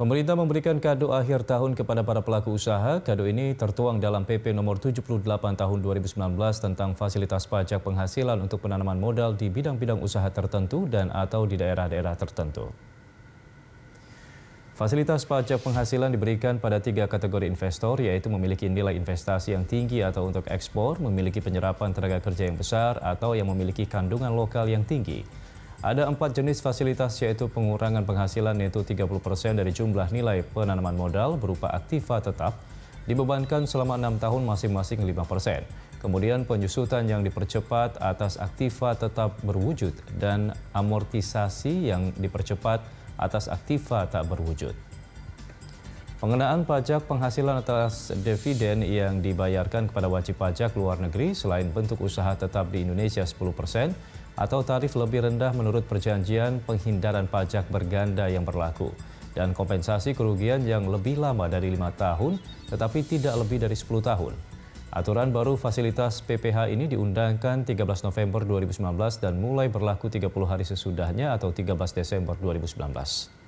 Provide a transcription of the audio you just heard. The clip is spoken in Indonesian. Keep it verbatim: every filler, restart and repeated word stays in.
Pemerintah memberikan kado akhir tahun kepada para pelaku usaha. Kado ini tertuang dalam P P nomor tujuh puluh delapan tahun dua ribu sembilan belas tentang fasilitas pajak penghasilan untuk penanaman modal di bidang-bidang usaha tertentu dan atau di daerah-daerah tertentu. Fasilitas pajak penghasilan diberikan pada tiga kategori investor, yaitu memiliki nilai investasi yang tinggi atau untuk ekspor, memiliki penyerapan tenaga kerja yang besar, atau yang memiliki kandungan lokal yang tinggi. Ada empat jenis fasilitas, yaitu pengurangan penghasilan yaitu tiga puluh persen dari jumlah nilai penanaman modal berupa aktiva tetap, dibebankan selama enam tahun masing-masing lima persen. Kemudian penyusutan yang dipercepat atas aktiva tetap berwujud dan amortisasi yang dipercepat atas aktiva tak berwujud. Pengenaan pajak penghasilan atas dividen yang dibayarkan kepada wajib pajak luar negeri selain bentuk usaha tetap di Indonesia sepuluh persen atau tarif lebih rendah menurut perjanjian penghindaran pajak berganda yang berlaku dan kompensasi kerugian yang lebih lama dari lima tahun tetapi tidak lebih dari sepuluh tahun. Aturan baru fasilitas P P H ini diundangkan tiga belas November dua ribu sembilan belas dan mulai berlaku tiga puluh hari sesudahnya atau tiga belas Desember dua ribu sembilan belas.